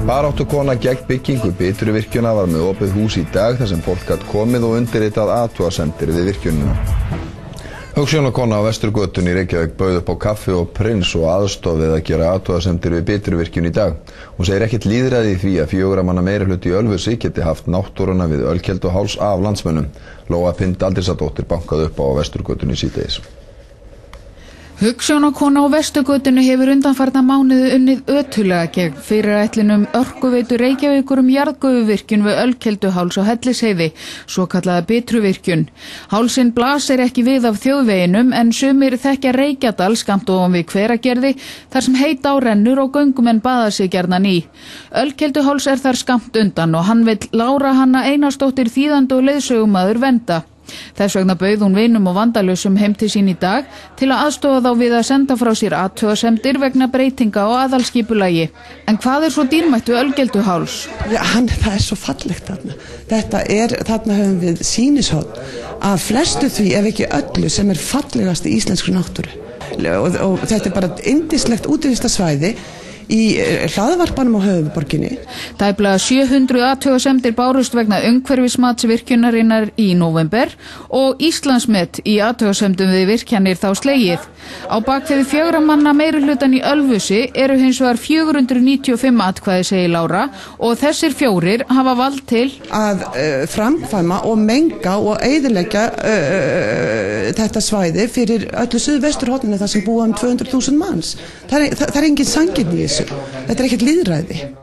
Baráttukona gegn byggingu Bitruvirkjunar var með opið hús í dag þar sem fólk gat komið og undirritað athugasemdir við virkjunina. Hugsjónakona á Vesturgötunni í Reykjavík bauð upp á kaffi og prins og aðstoð við að gera athugasemdir við Bitruvirkjun í dag. Hún segir ekkert lýðræði í því að 4 manna meirihluti í Ölfusi geti haft náttúruna við Ölkelduháls af landsmönnum. Lóa Pind Aldísadóttir bankaði upp á Vesturgötunni síðdegis. Hugsjónakona á Vesturgötunni hefur undanfarna mánuði unnið ötullega gegn fyrirætlunum Orkuveitu Reykjavíkur jarðgufuvirkjun við Ölkelduháls á Hellisheiði, svokallaða Bitruvirkjun. Hálsinn blasir ekki við af þjóðveginum en sumir þekkja Reykjadal skammt ofan við Hveragerði þar sem heit á rennur og göngumenn baða sig gjarnan í. Ölkelduháls þar skammt undan og hann vill Lára Hanna Einarsdóttir þýðandi og leiðsögumaður vernda. Þess vegna bauð hún vinum og vandalausum heim til sín í dag til að aðstofa þá við að senda frá sér athugasemdir vegna breytinga og aðalskipulagi. En hvað svo dýrmætt við Ölkelduháls? Það svo fallegt þarna. Þarna höfum við sýnishorn af flestu því ef ekki öllu sem fallegast í íslenskri náttúru. Og þetta bara yndislegt útivistarsvæði í hlaðvarpanum á höfuðborginni. Tæplega 700 athugasemdir bárust vegna umhverfismats virkjunarinnar í nóvember og Íslandsmet í athugasemdum við virkjanir þá slegið. Á bakvið 4 manna meirihlutann í Ölfusi eru hins vegar 495 atkvæði, segir Lára, og þessir 4 hafa vald til að framkvæma og menga og eyðileggja þetta svæði fyrir öllu suðvesturhorninu þar sem búa 200.000 manns. Það er engin sanngirni í þessu. Þetta ekkert lýðræði.